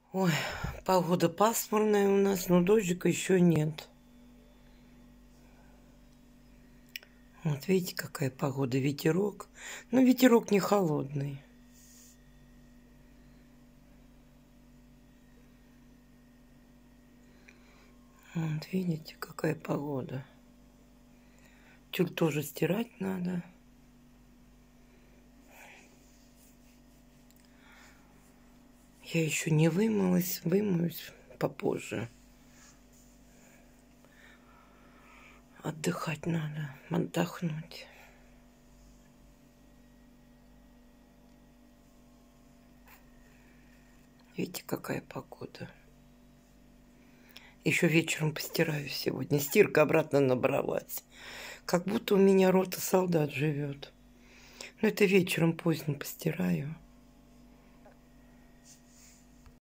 Ой, погода пасмурная у нас, но дождика еще нет. Вот видите, какая погода, ветерок. Но ветерок не холодный. Вот видите, какая погода. Тюль тоже стирать надо. Я еще не вымылась, вымоюсь попозже. Отдыхать надо, отдохнуть. Видите, какая погода. Еще вечером постираю сегодня. Стирка обратно набралась. Как будто у меня рота солдат живет. Но это вечером поздно постираю.